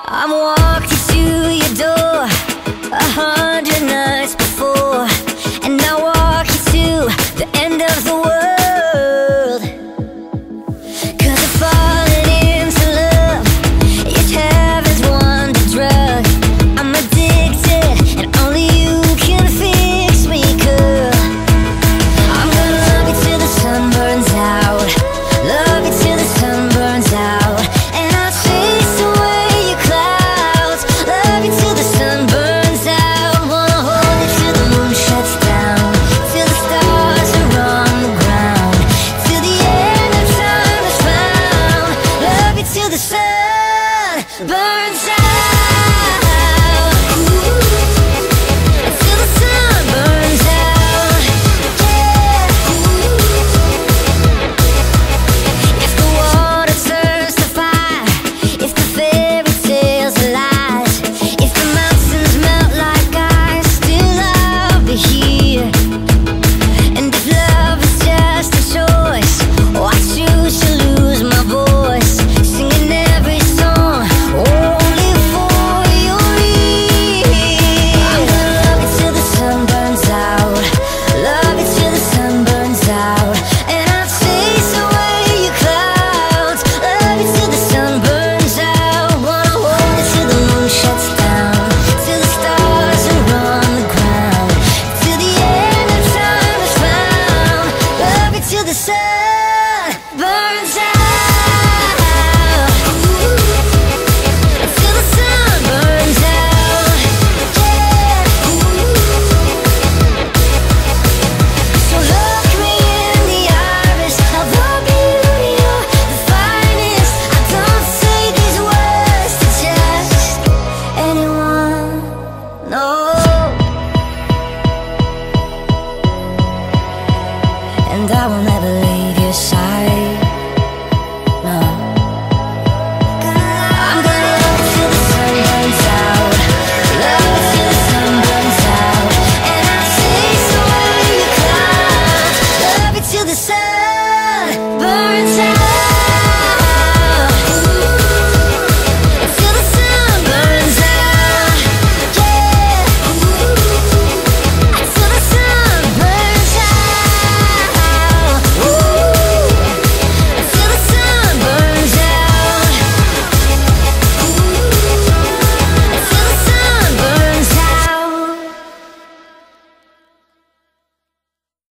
I'm walking to your door 100 nights before, and I walk you to the end of the world. 'Cause I'm falling into love, it's heaven's wonder drug. I'm addicted and only you can fix me, girl. I'm gonna love you till the sun burns out, love you till the sun burns out, and I'll chase away your clouds, love you till the sun burns out. Wanna hold you till the moon shuts down, till the stars are on the ground, till the end of time is found, love you till the sun burns out.